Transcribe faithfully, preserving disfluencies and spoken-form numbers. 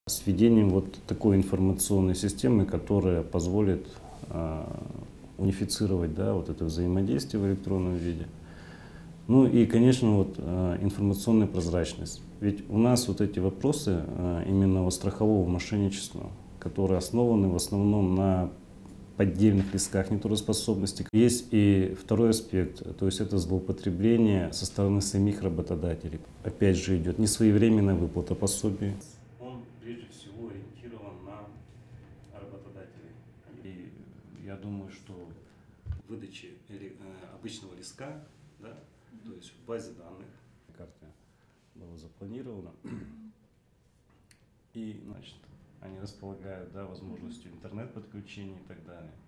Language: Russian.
С введением вот такой информационной системы, которая позволит э, унифицировать, да, вот это взаимодействие в электронном виде. Ну и, конечно, вот э, информационная прозрачность. Ведь у нас вот эти вопросы э, именно страхового мошенничества, которые основаны в основном на поддельных листках нетрудоспособности. Есть и второй аспект, то есть это злоупотребление со стороны самих работодателей. Опять же идет несвоевременная выплата пособий. Он прежде всего ориентирован на работодателей. И я думаю, что в выдаче обычного листка, да, то есть в базе данных, карте было запланировано, и значит, они располагают, да, возможностью интернет-подключения и так далее.